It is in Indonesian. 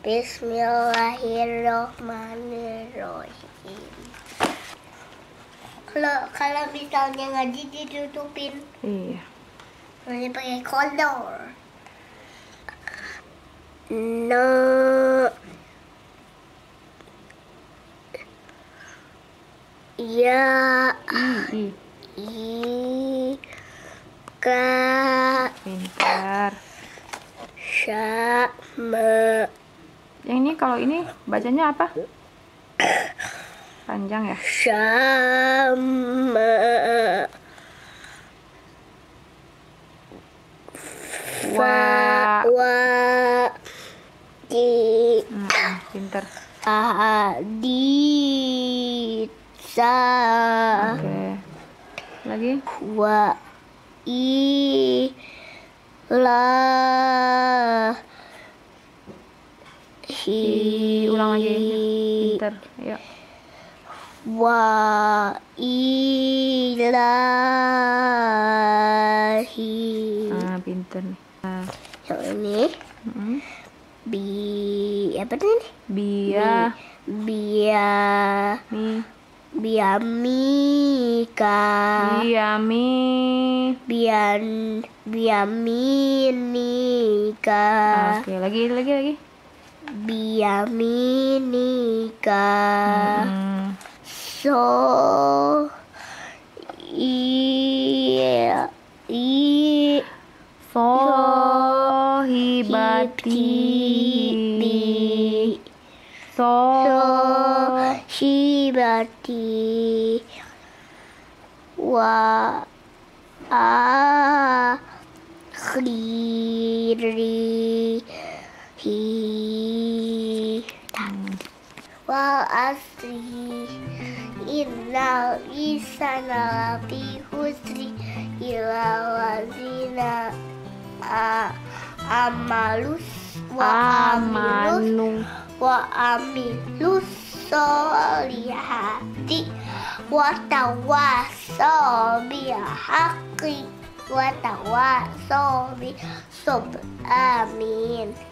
Bismillahirrohmanirrohim. Kalau misalnya ngaji ditutupin. Iya. Nanti pakai kolor. No. Ya. Ka. Pintar. Syama. Yang ini kalau ini bacanya apa? Panjang ya? Syama. Wa. Di. Pintar. Adisa. Oke. Lagi? Wa. Ulang lagi. Pintar. Ayo. Wa ilahi. Pintar nih. Yang ini apa nih? Biamika. Biaminika. Oke, lagi. Biaminika. Sohibati wa akhirihi wa asrihi innal insana lafi husri illa wazina amilus solihati wa tawassaw bil haqqi wa tawassaw bis sabr. Amin.